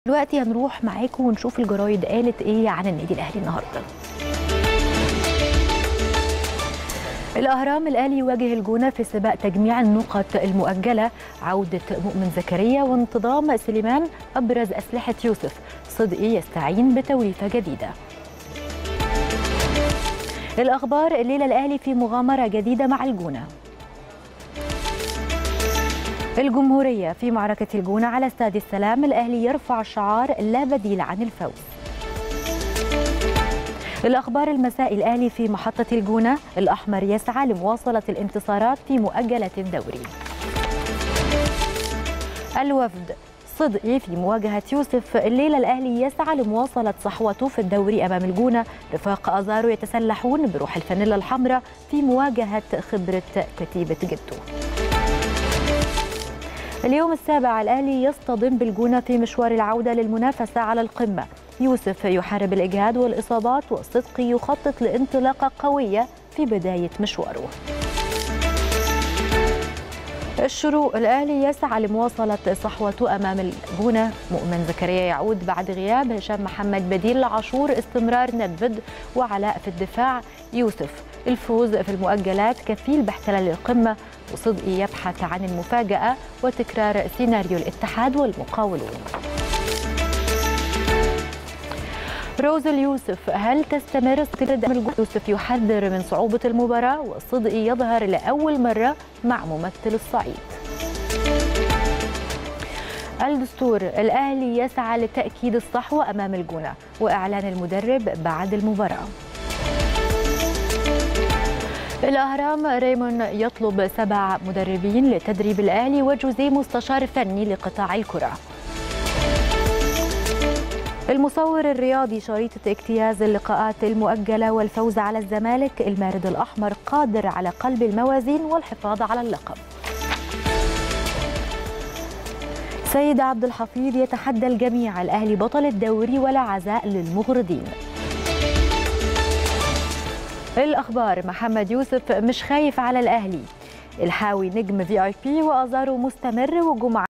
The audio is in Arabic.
دلوقتي هنروح معاكم ونشوف الجرايد قالت ايه عن النادي الاهلي النهارده. الاهرام: الاهلي يواجه الجونه في سباق تجميع النقط المؤجله، عوده مؤمن زكريا وانتظام سليمان ابرز اسلحه يوسف، صدقي يستعين بتوليفه جديده. الاخبار: الليله الاهلي في مغامره جديده مع الجونه. الجمهورية: في معركة الجونة على استاد السلام، الأهلي يرفع شعار لا بديل عن الفوز. الأخبار المساء: الأهلي في محطة الجونة، الأحمر يسعى لمواصلة الانتصارات في مؤجلة الدوري. الوفد: صدقي في مواجهة يوسف، الليلة الأهلي يسعى لمواصلة صحوته في الدوري أمام الجونة، رفاق أزارو يتسلحون بروح الفانيلا الحمراء في مواجهة خبرة كتيبة جدو. اليوم السابع: الأهلي يصطدم بالجونة في مشوار العودة للمنافسة على القمة، يوسف يحارب الإجهاد والإصابات، والصدقي يخطط لانطلاقة قوية في بداية مشواره. الشروق: الأهلي يسعى لمواصلة صحوته أمام الجونة، مؤمن زكريا يعود بعد غياب، هشام محمد بديل لعاشور، استمرار ندفد وعلاء في الدفاع، يوسف الفوز في المؤجلات كفيل باحتلال القمة، وصدقي يبحث عن المفاجأة وتكرار سيناريو الاتحاد والمقاولون. روز اليوسف: هل تستمر استرداد يوسف يحذر من صعوبة المباراة، وصدقي يظهر لأول مرة مع ممثل الصعيد. الدستور: الأهلي يسعى لتأكيد الصحوة أمام الجونة، وإعلان المدرب بعد المباراة. الأهرام: ريمون يطلب 7 مدربين لتدريب الأهلي، وجوزيه مستشار فني لقطاع الكرة. المصور الرياضي: شريطة اجتياز اللقاءات المؤجلة والفوز على الزمالك، المارد الأحمر قادر على قلب الموازين والحفاظ على اللقب. سيد عبد الحفيظ: يتحدى الجميع، الأهلي بطل الدوري ولا عزاء للمغرضين. الأخبار: محمد يوسف مش خايف على الأهلي، الحاوي نجم VIP، وأزارو مستمر، وجمعة